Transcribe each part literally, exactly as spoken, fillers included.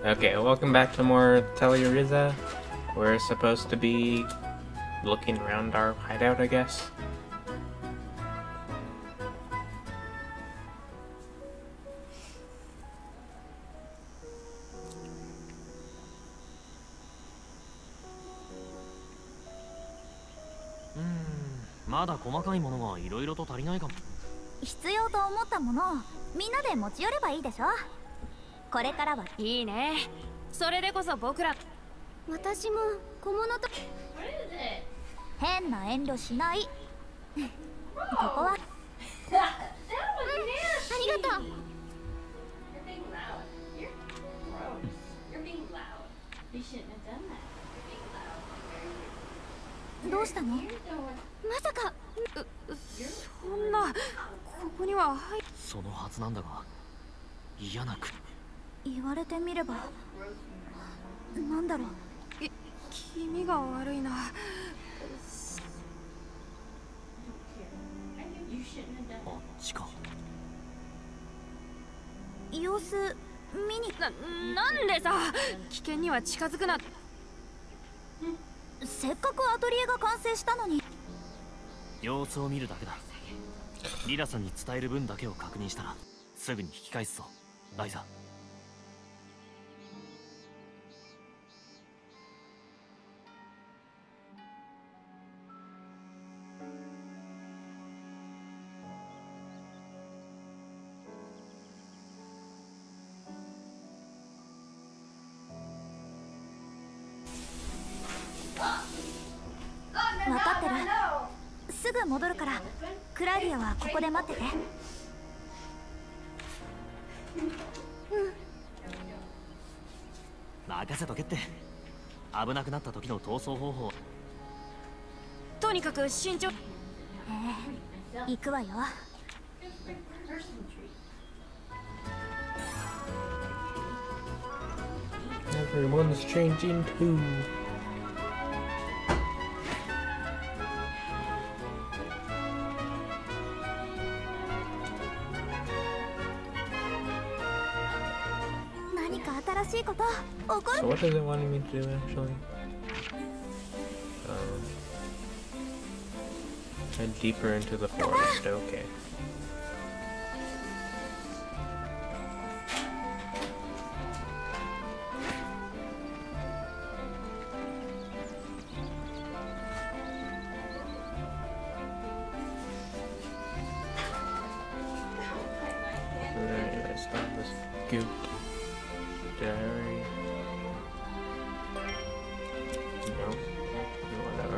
Okay, welcome back to more Telluriza. We're supposed to be looking around our hideout, I guess. Hmm, まだ細かいものがいろいろと足りないかも。 必要と思ったものをみんなで持ち寄ればいいでしょ。これからはいいね。それでこそ僕ら。 私も小物と変な遠慮しない。ここはうん、ありがとう。どうしたの？まさかそんな、ここには入っそのはずなんだが、嫌なく言われてみればなんだろう。 え、気味が悪いな。 あっちか。 様子見にな、なんでさ、危険には近づくな。 せっかくアトリエが完成したのに。 様子を見るだけだ。リラさんに伝える分だけを確認したらすぐに引き返すぞ、ライザ。 分かってる。すぐ戻るから、クラウディアはここで待ってて。うん。 任せとけって。危なくなった時の逃走方法。 とにかく慎重。 ええ、行くわよ。 Everyone's changing too. So what does it want me to do actually? Um, head deeper into the forest, okay. Alright, let's stop this goop. Diary. No, whatever.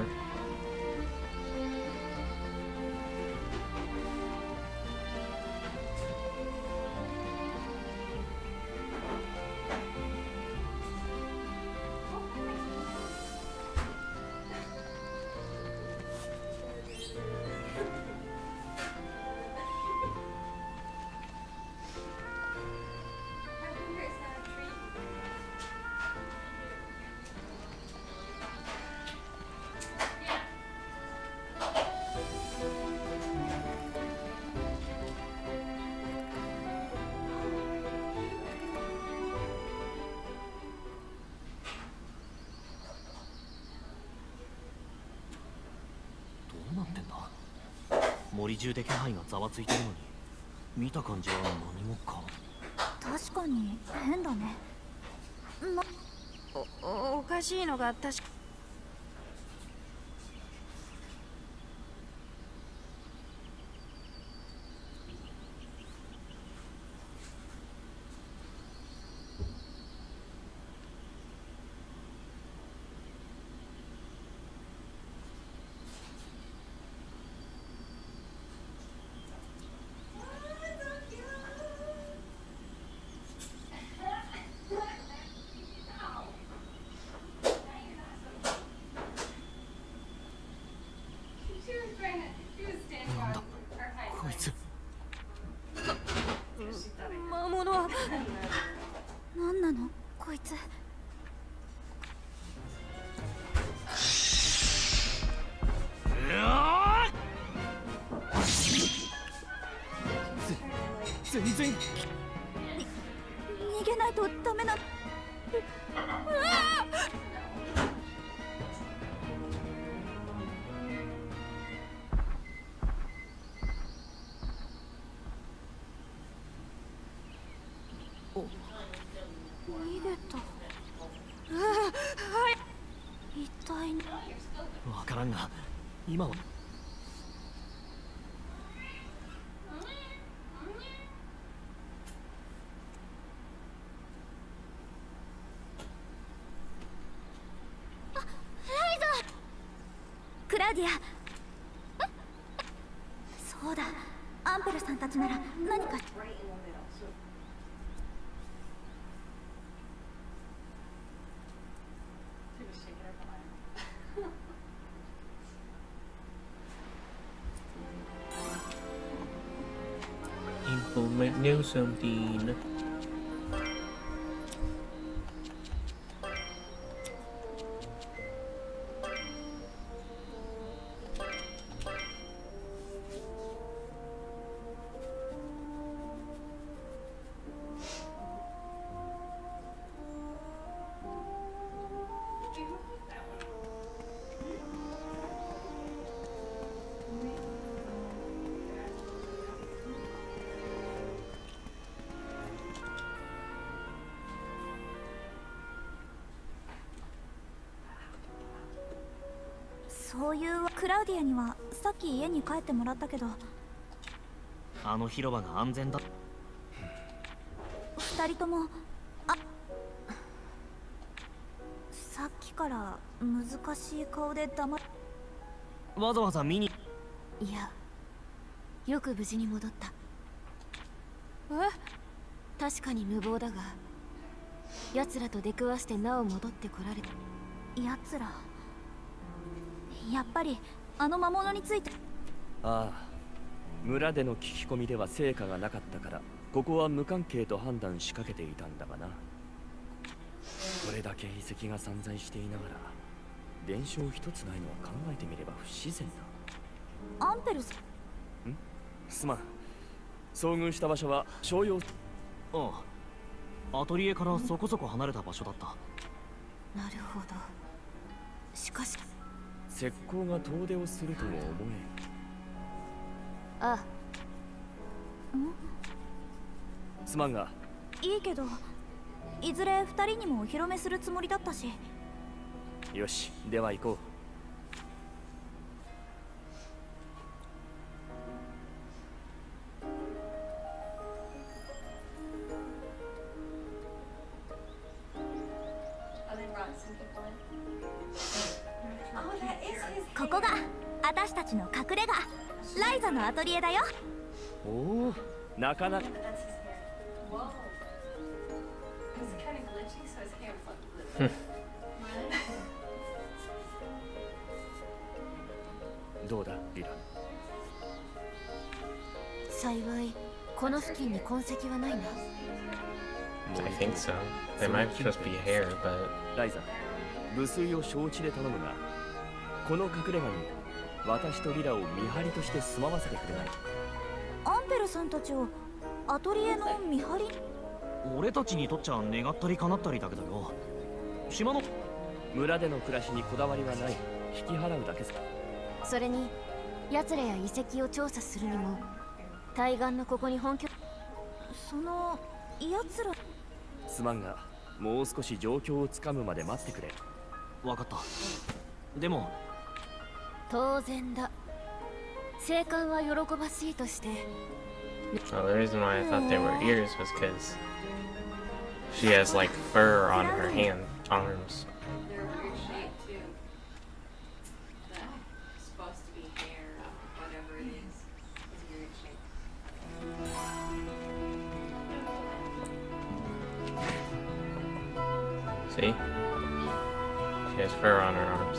どうなってんだ。森中で気配がざわついてるのに、見た感じは何もか。 確かに変だね。ま、 お、お、おかしいのが確か。 なんだこいつ。 魔物はなんなのこいつ。 全然。 逃げないとダメな。 逃げた。一体わからんが今はクラウディア。そうだ、アンペルさんたちなら何か。 Implement new something. So そういうクラウディアにはさっき家に帰ってもらったけど、 あの広場が安全だ。 二人ともあさっきから難しい顔で黙っ。 わざわざ見に。 いや、よく無事に戻った。え？確かに無謀だが、奴らと出くわしてなお戻ってこられた。 奴ら、やっぱりあの魔物について。 ああ、村での聞き込みでは成果がなかったから、ここは無関係と判断しかけていたんだがな。これだけ遺跡が散在していながら伝承一つないのは考えてみれば不自然だ。アンペルス。 ん？すまん。遭遇した場所は商用。 ああ、アトリエからそこそこ離れた場所だった。 なるほど。しかし石膏が遠出をするとも思えん。 ああ。 ん？ すまんが。 いいけど、いずれ二人にもお披露目するつもりだったし。 よし、では行こう。 ここが私たちの隠れ家、ライザのアトリエだよ。 おお、なかなか。どうだ、リラ。 幸いこの付近に痕跡はないな。 I think so. They might just be hair, but ライザ、無粋を承知で頼むが、この隠れ家に私とリラを見張りとして住まわせてくれない？ アンペルさんたちをアトリエの見張り？ 俺たちにとっちゃ願ったり叶ったりだけどよ。島の村での暮らしにこだわりはない。引き払うだけさ。 それに奴らや遺跡を調査するにも対岸のここに本拠。 その奴ら。 すまんが、もう少し状況をつかむまで待ってくれ。 わかった。でも当然だ。生還は喜ばしいとして。 well, the reason why I thought they were ears was because she has like fur on her hand arms. See? She has fur on her arms.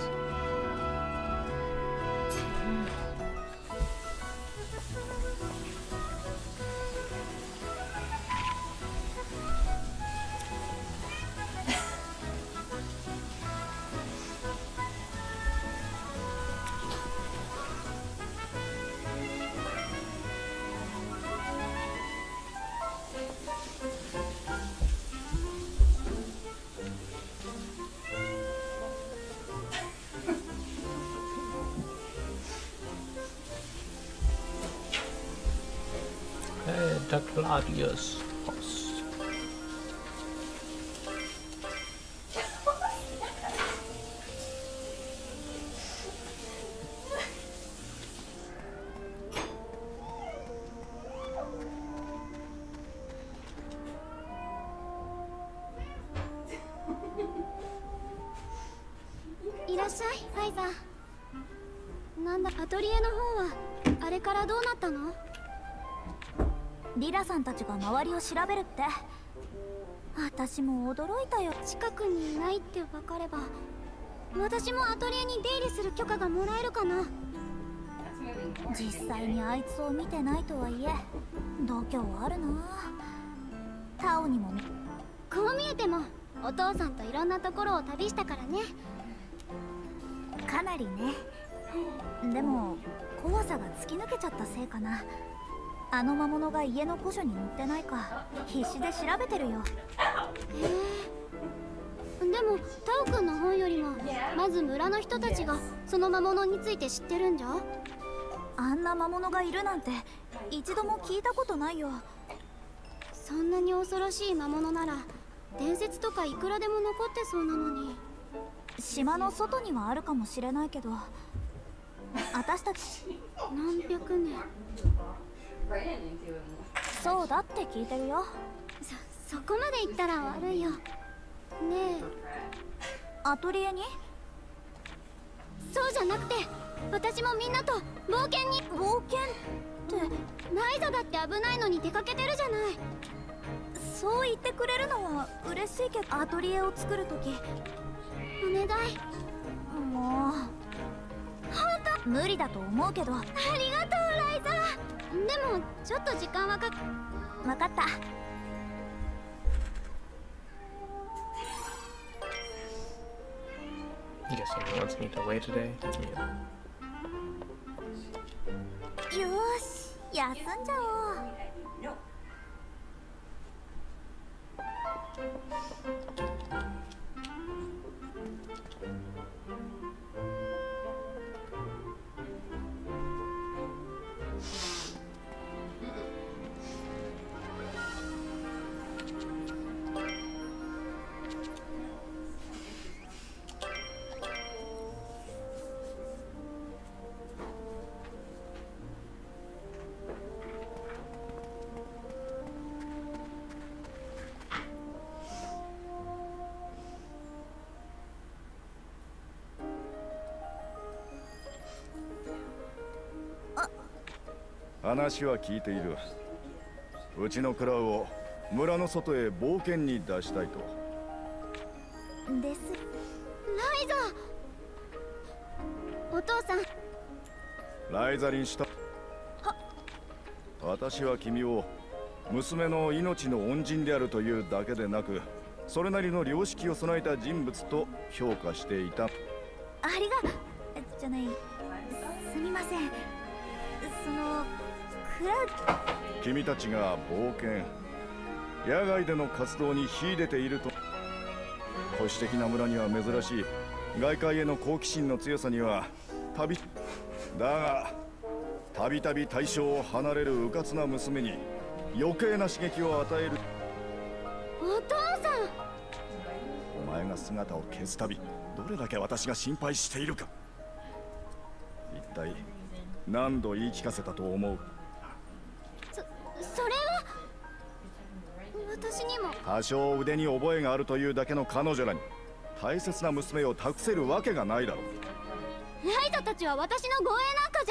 Gladius Post. いらっしゃい、ライザ。なんだ、アトリエの方はあれからどうなったの？リラさんたちが周りを調べるって。私も驚いたよ。近くにいないって分かれば、私もアトリエに出入りする許可がもらえるかな。実際にあいつを見てないとはいえ、度胸あるな。タオにも。こう見えてもお父さんといろんなところを旅したからね。かなりね。でも怖さが突き抜けちゃったせいかな。あの魔物が家の古書に載ってないか必死で調べてるよ。へえ。でもタオくんの本よりもまず村の人たちがその魔物について知ってるんじゃ。あんな魔物がいるなんて一度も聞いたことないよ。そんなに恐ろしい魔物なら伝説とかいくらでも残ってそうなのに。島の外にはあるかもしれないけど、私たち何百年そうだって聞いてるよ。そ、そこまで言ったら悪いよ。ねえ、アトリエに？そうじゃなくて、私もみんなと冒険に。冒険ってライザだって危ないのに出かけてるじゃない。そう言ってくれるのは嬉しいけど、アトリエを作るときお願い。もう本当無理だと思うけど。ありがとうライザ。でもちょっと時間はか分かった。 You guess he wants me to wait today? Yeah. よーし、休んじゃおう。 話は聞いている。うちのクラウを村の外へ冒険に出したいと。 です。ライザ。お父さん。 ライザにした。私は君を娘の命の恩人であるというだけでなく、それなりの良識を備えた人物と評価していた。 ありがじゃない、すみません。そのクラウ君たちが冒険、野外での活動に秀でていると。保守的な村には珍しい外界への好奇心の強さには旅だが、たびたび対象を離れる迂闊な娘に余計な刺激を与える。 お父さん。 お前が姿を消すたび、どれだけ私が心配しているか。一体何度言い聞かせたと思う。 そ、それは私にも。 多少腕に覚えがあるというだけの彼女らに大切な娘を託せるわけがないだろう。 ライザたちは私の護衛なんかじゃ。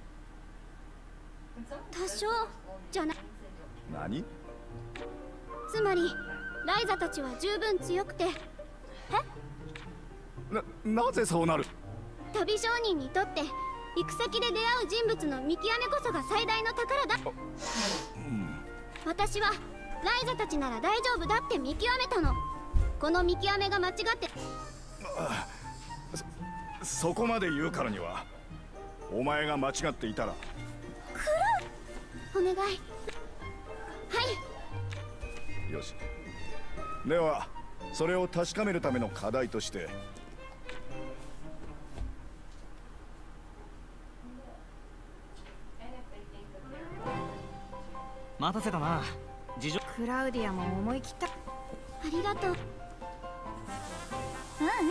多少じゃない。 何？ つまりライザたちは十分強くて。 え？な、なぜそうなる？ 旅商人にとって行く先で出会う人物の見極めこそが最大の宝だ。 うん、 私はライザたちなら大丈夫だって見極めたの。この見極めが間違って。 そ、そこまで言うからにはお前が間違っていたら。 お願い。はい。 よし。ではそれを確かめるための課題として、 待たせたな。事情。 クラウディアも思い切った。 ありがとう。 うんうん。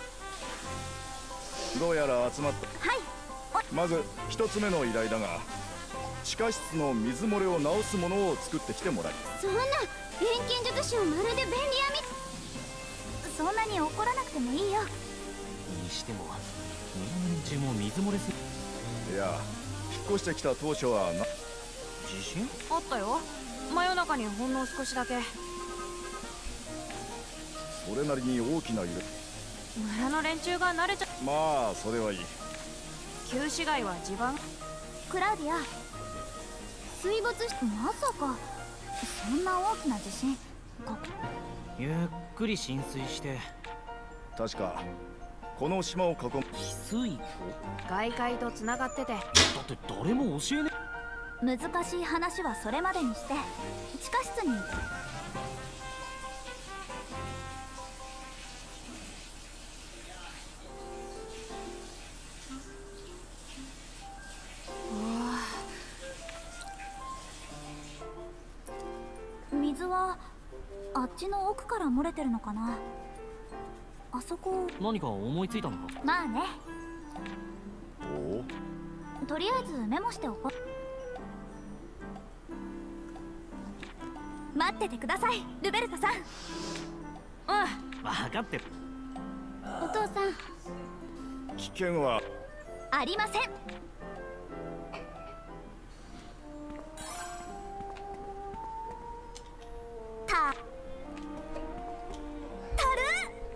どうやら集まった。 はい。 まず一つ目の依頼だが、地下室の水漏れを直すものを作ってきてもらい。 そんな錬金術師をまるで便利屋み。 そんなに怒らなくてもいいよ。 にしても日本中も水漏れする。 いや、引っ越してきた当初はな。 地震あったよ。真夜中にほんの少しだけ。 それなりに大きな揺れ。 村の連中が慣れちゃ。 まあそれはいい。 旧市街は地盤。クラウディア、 水没し。 まさかそんな大きな地震。こゆっくり浸水して。 確かこの島を囲む翡翠湖外界とつながってて。 だって誰も教えね。 難しい話はそれまでにして地下室に。水はあっちの奥から漏れてるのかな。あそこ。 何か思いついたのか。 まあね。 おお。 とりあえずメモしておこう。待っててください、ルベルトさん。うん、 分かってる。 お父さん、 危険はありません。たたる。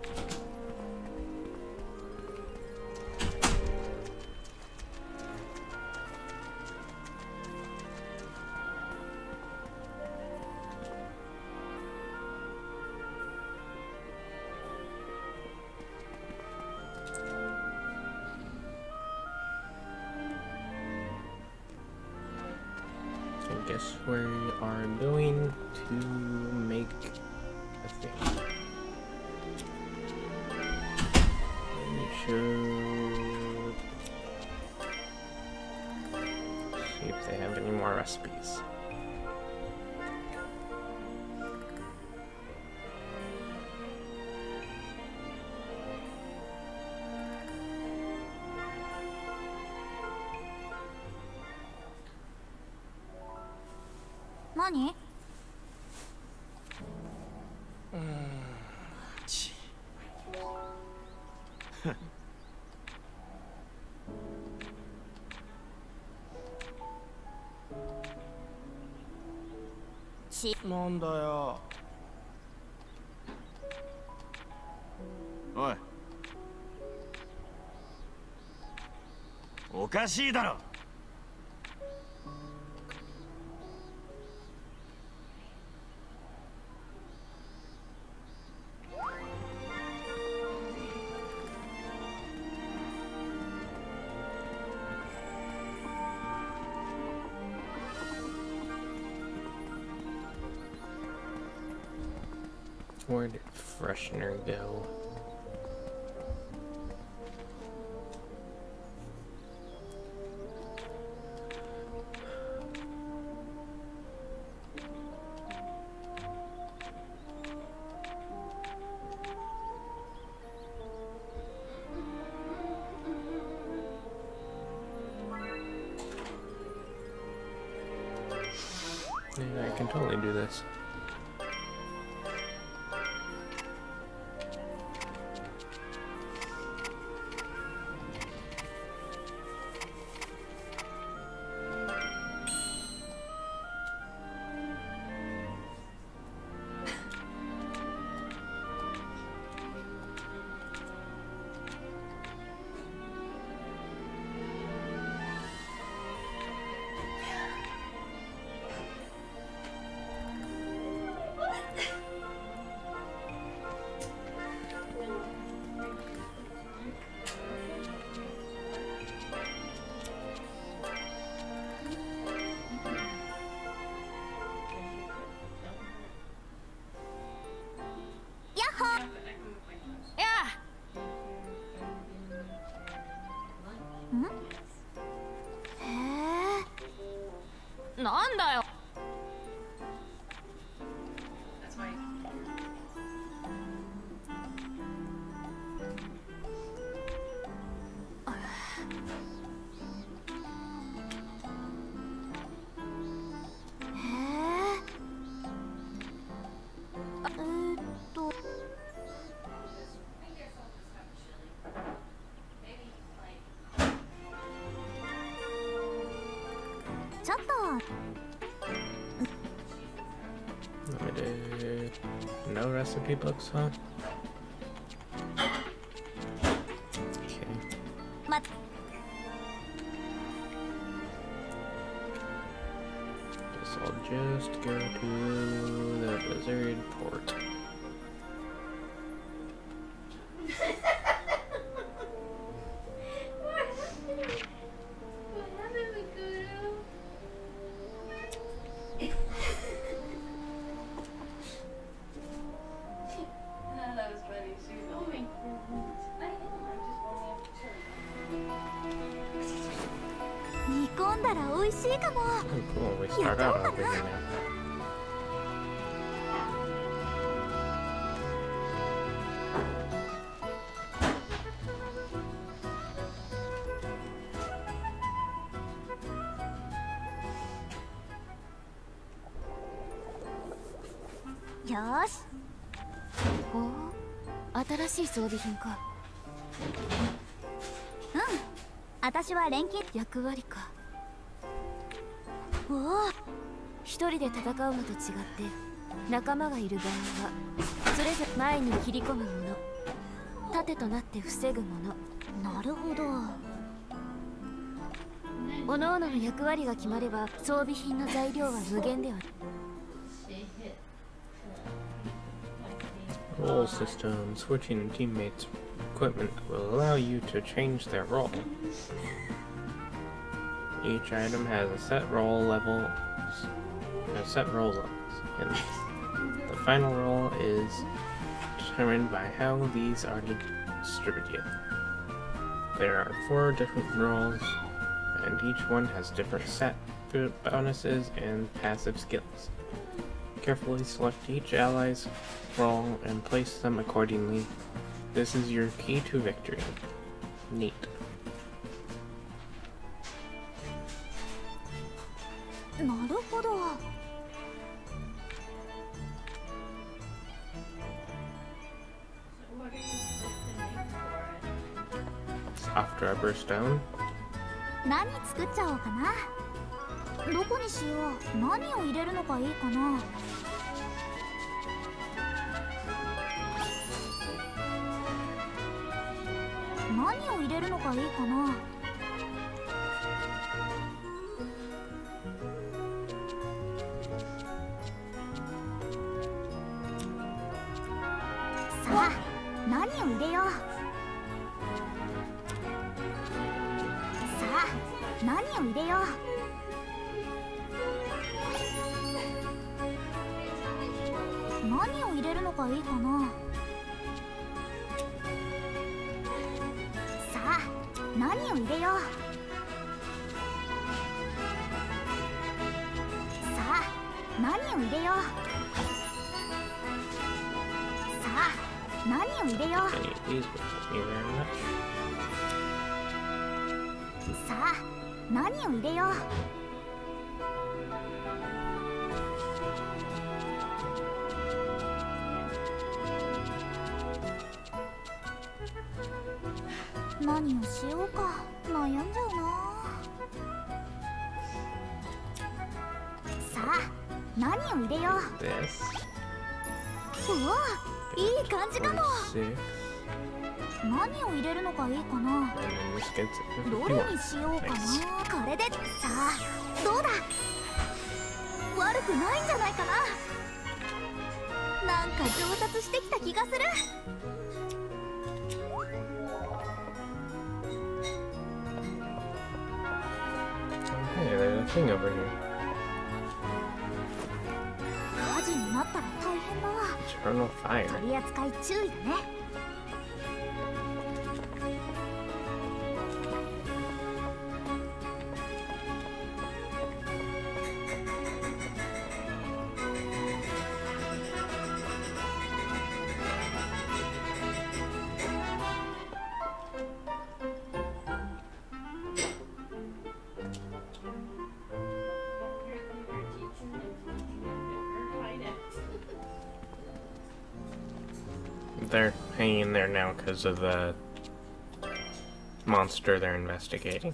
I guess we are going to make a thing. We should see if they have any more recipes. 何？ ちちなんだよ。 おい、おかしいだろ。 Where did freshener go? Yeah, I can totally do this. recipe books, huh? Okay. Mat Guess I'll just go to the Blizzard port. Oh, cool. We start out over here now. よし。 ほう、新しい装備品か。 うん。私は錬金役割か。 おお。 一人で戦うのと違って仲間がいる場合はそれぞれ前に切り込むもの、盾となって防ぐもの。 なるほど。 各々の役割が決まれば装備品の材料は無限では。 Role system. Switching teammates' equipment will allow you to change their role. Each item has a set roll level, a set roll levels, and the final roll is determined by how these are distributed. There are four different rolls, and each one has different set bonuses and passive skills. Carefully select each ally's roll and place them accordingly. This is your key to victory. Neat. Soft rubber stone. 何作っちゃおうかな。どこにしよう。何を入れるのがいいかな。何を入れるのがいいかな。さあ、何を入れよう。さあ、何を入れよう。何を入れるのがいいかな。さあ、何を入れよう。さあ、何を入れよう。さあ、何を入れよう。 Any of these would help me very much. さあ、何を入れよう。何をしようか悩んじゃうな。さあ、何を入れよう。 This. うわ、いい感じかも。 Six. 何を入れるのがいいかな。 And then this gets it. どれにしようかな。これでさあ、どうだ。悪くないんじゃないかな。なんか上達してきた気がする。 Hey, there's a thing over here. 火事になったら大変だわ。 Eternal fire. 取り扱い注意だね。 They're hanging there now because of the monster they're investigating.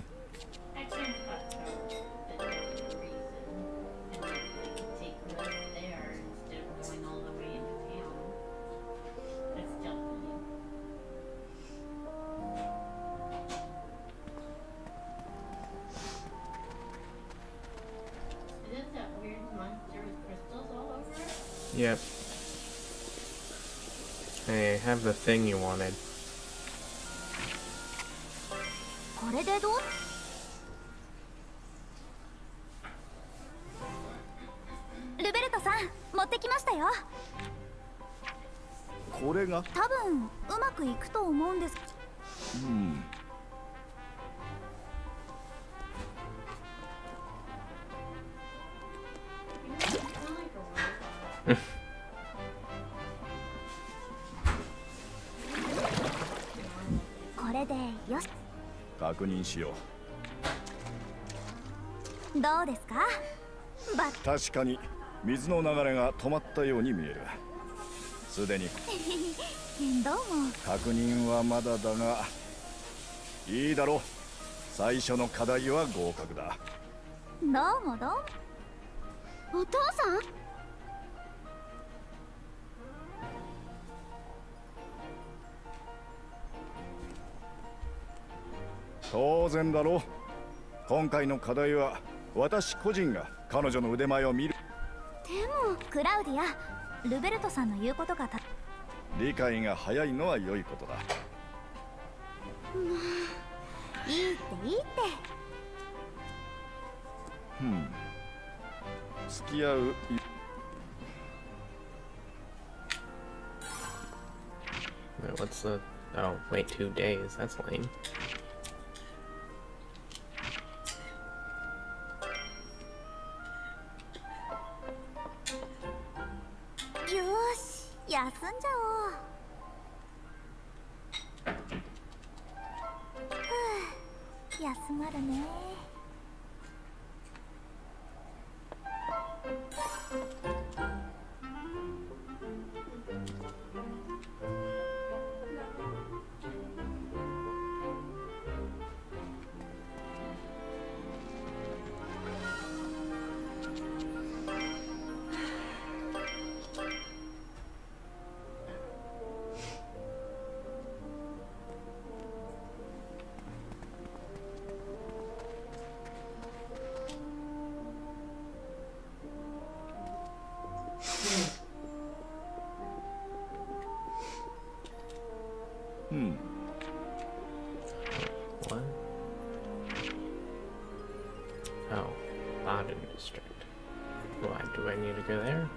Yep. Hey, have the thing you wanted. これでどう？ルベルトさん、持ってきましたよ。 これが多分うまくいくと思うんです。 うん。 これでよし。 確認しよどうですか？バッう。確かに水の流れが止まったように見える。すでにどうも。 確認はまだだがいいだろう。最初の課題は合格だ。 どうもどうも。お父さん？ 当然だろう。今回の課題は私個人が彼女の腕前を見る。 でもクラウディア、ルベルトさんの言うことがた理解が早いのは良いことだ。 いいっていいって。 ふん。付き合う。 What's the... Oh, wait, two days. That's lame. よーし、休んじゃおう。ふう、休まるね。 Hmm. What? Oh, Baden District. Why do I need to go there?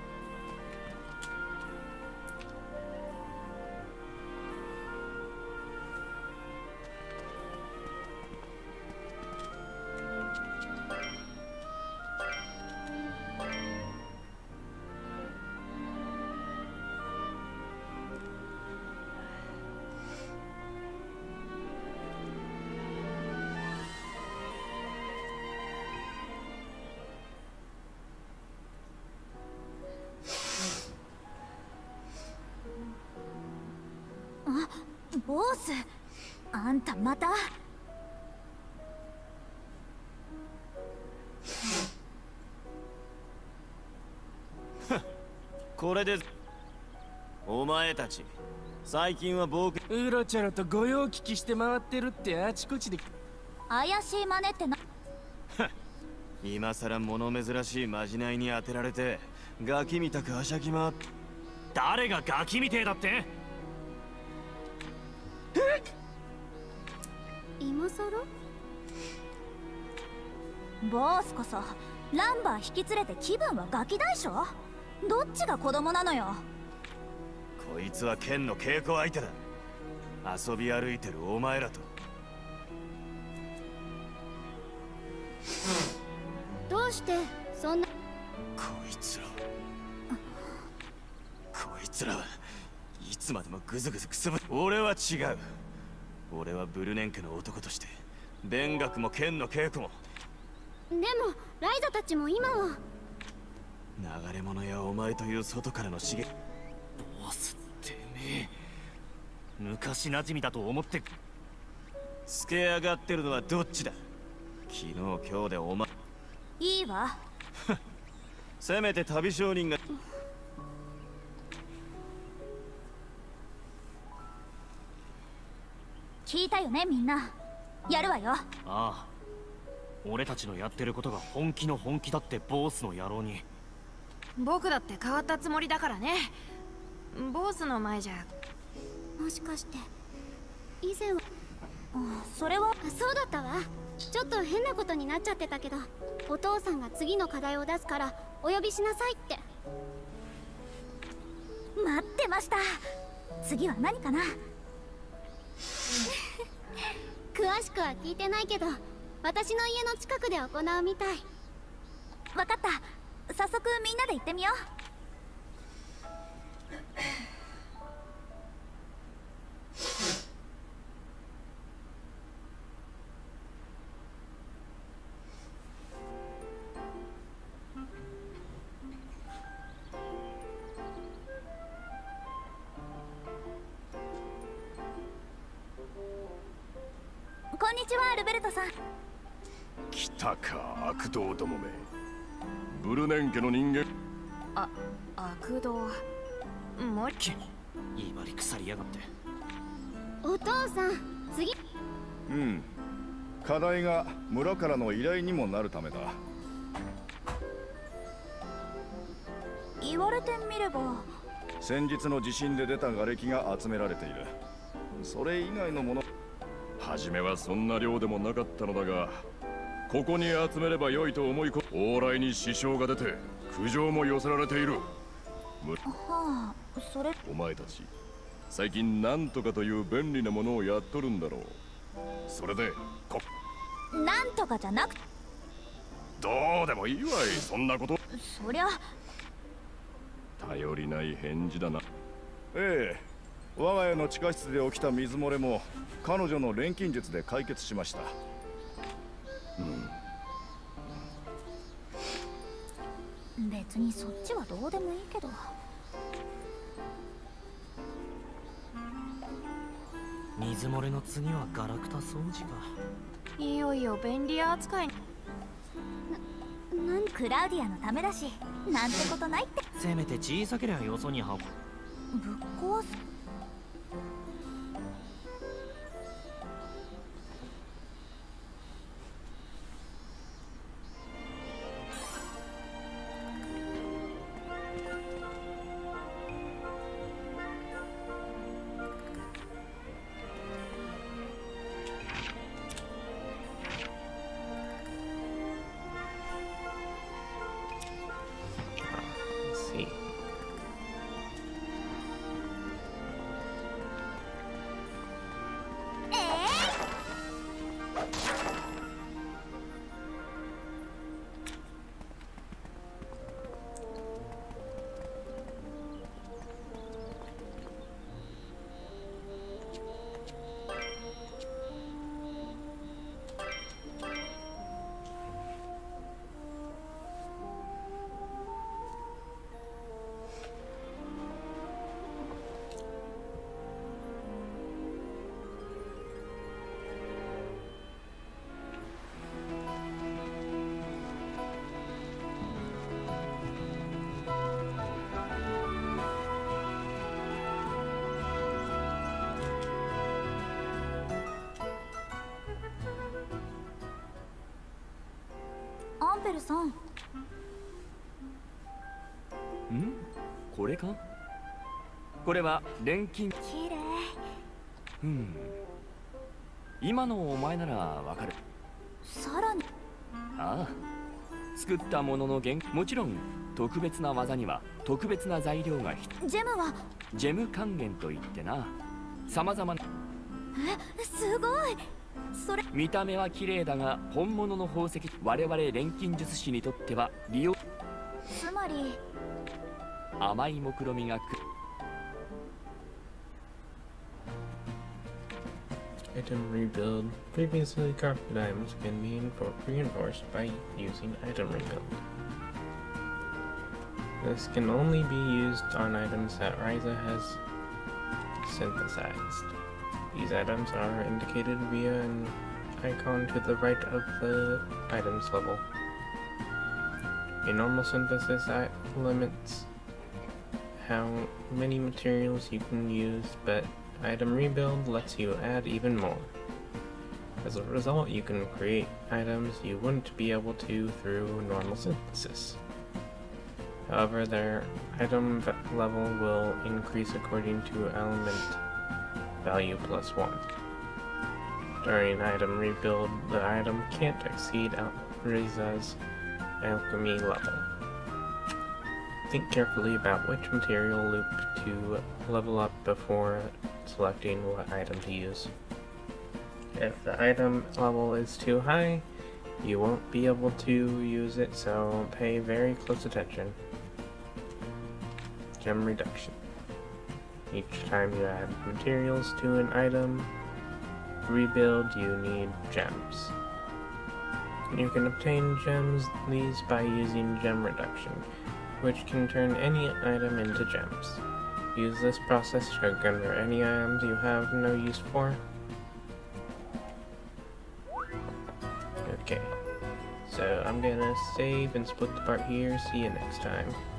あ、ボス、あんたまた。 これでお前たち最近は冒険うろちょろと御用聞きして回ってるってあちこちで。 怪しい真似ってな。 今さら物珍しいまじないに当てられてガキみたくはしゃぎ回って。 誰がガキみてえだって？ 今さら？ボスこそランバー引き連れて気分はガキ大将？どっちが子供なのよ。 こいつは剣の稽古相手だ。遊び歩いてるお前らと。 どうしてそんな。 こいつらこいつらはいつまでもグズグズくすぶ。俺は違う。俺はブルネン家の男として勉学も剣の稽古も。 でもライザたちも今は流れ者やお前という外からの刺激。 ボスってめえ昔馴染みだと思って。 つけ上がってるのはどっちだ？昨日今日でお前。 いいわ。 せめて旅商人が。 聞いたよねみんな。やるわよ。 ああ、俺たちのやってることが本気の本気だってボスの野郎に。 僕だって変わったつもりだからね。ボスの前じゃ。 もしかして以前は。 あ、それは。 あ、そうだったわ。ちょっと変なことになっちゃってたけど、お父さんが次の課題を出すからお呼びしなさいって。 待ってました。次は何かな。 詳しくは聞いてないけど、私の家の近くで行うみたい。 わかった。早速みんなで行ってみよう。こんにちは、アルベルトさん。 来たか、悪党どもめ。ブルネン家の人間。 あ、悪童。もう一気に威張り腐りやがって。 お父さん、次。 うん。課題が村からの依頼にもなるためだ。 言われてみれば。 先日の地震で出た瓦礫が集められている。それ以外のもの。初めはそんな量でもなかったのだが、ここに集めればよいと思いこ、往来に支障が出て苦情も寄せられている。 はあ、それ。 お前たち最近なんとかという便利なものをやっとるんだろう。それでこなんとかじゃなく。 どうでもいいわい、そんなこと。 そりゃ頼りない返事だな。ええ、我が家の地下室で起きた水漏れも彼女の錬金術で解決しました。 うん、別にそっちはどうでもいいけど。 水漏れの次はガラクタ掃除か。 いよいよ便利扱い。な、なんクラウディアのためだし、なんてことないって。 せめて小さければよそに運ぶ。 ぶっ壊す。アンペルさん。ん？ これか？これは錬金。 綺麗。 うん。今のお前ならわかる。 さらに。 ああ。作ったものの原もちろん特別な技には特別な材料が必要。 ジェムはジェム還元といってな、様々な。 え、すごい。それ見た目は綺麗だが本物の宝石、我々錬金術師にとっては利用。 つまり甘い目論みがく。 Item rebuild. Previously crafted items can be reinforced by using item rebuild. This can only be used on items that Ryza has synthesized. These items are indicated via an icon to the right of the items level. A normal synthesis limits how many materials you can use, but item rebuild lets you add even more. As a result, you can create items you wouldn't be able to through normal synthesis. However, their item level will increase according to element value plus one. During item rebuild, the item can't exceed Riza's alchemy level. Think carefully about which material loop to level up before selecting what item to use. If the item level is too high, you won't be able to use it, so pay very close attention. Gem reduction. Each time you add materials to an item rebuild, you need gems. You can obtain gems these by using gem reduction, which can turn any item into gems. Use this process to convert any items you have no use for. Okay, so I'm gonna save and split the part here. See you next time.